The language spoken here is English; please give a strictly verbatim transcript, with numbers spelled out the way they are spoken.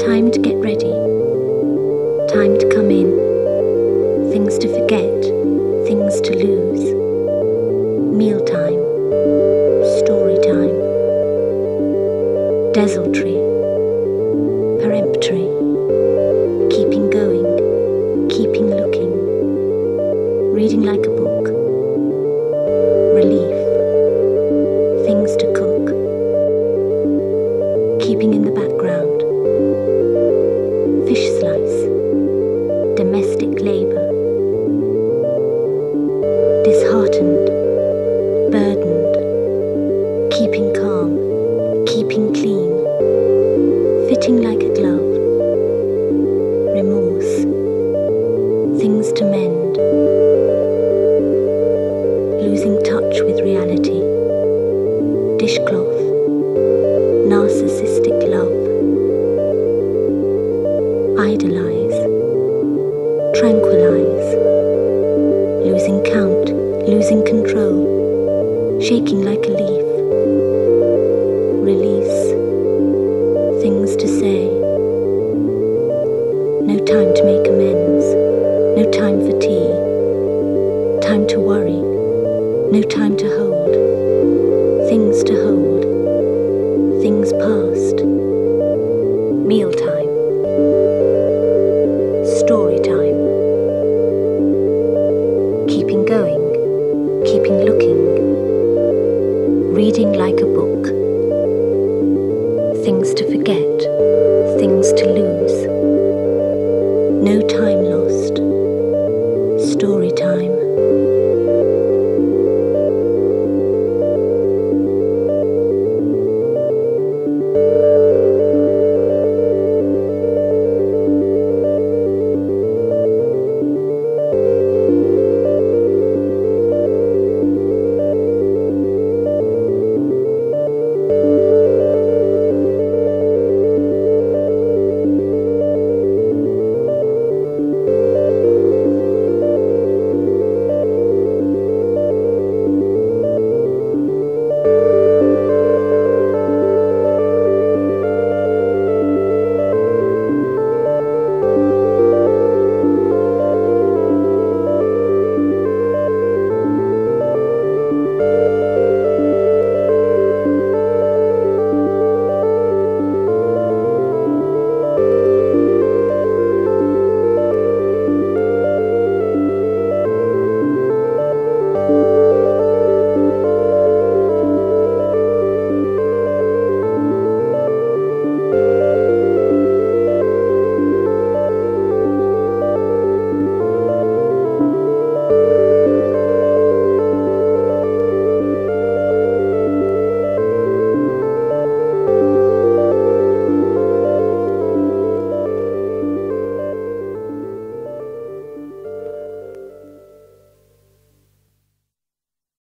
Time to get ready. Time to come in. Things to forget. Things to lose. Mealtime. Story time. Desultory. Peremptory. Keeping going. Keeping looking. Reading like a book. Relief. Things to cook. Keeping in the background. Fish slice. Domestic labour. Disheartened. Burdened. Keeping calm. Keeping clean. Fitting like a glove. Remorse. Things to mend. Losing touch with reality. Dishcloth. Narcissistic love. Idolize. Tranquilize. Losing count. Losing control. Shaking like a leaf. Release. Things to say. No time to make amends. No time for tea. Time to worry. No time to hold. Things to hold. Things past. Mealtime. Story time. Keeping going. Keeping looking. Reading like a book. Things to forget. Things to lose.